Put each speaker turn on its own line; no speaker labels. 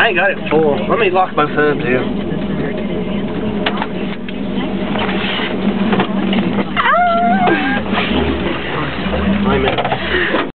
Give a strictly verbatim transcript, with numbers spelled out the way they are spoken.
I ain't got it full. Let me lock both hubs in.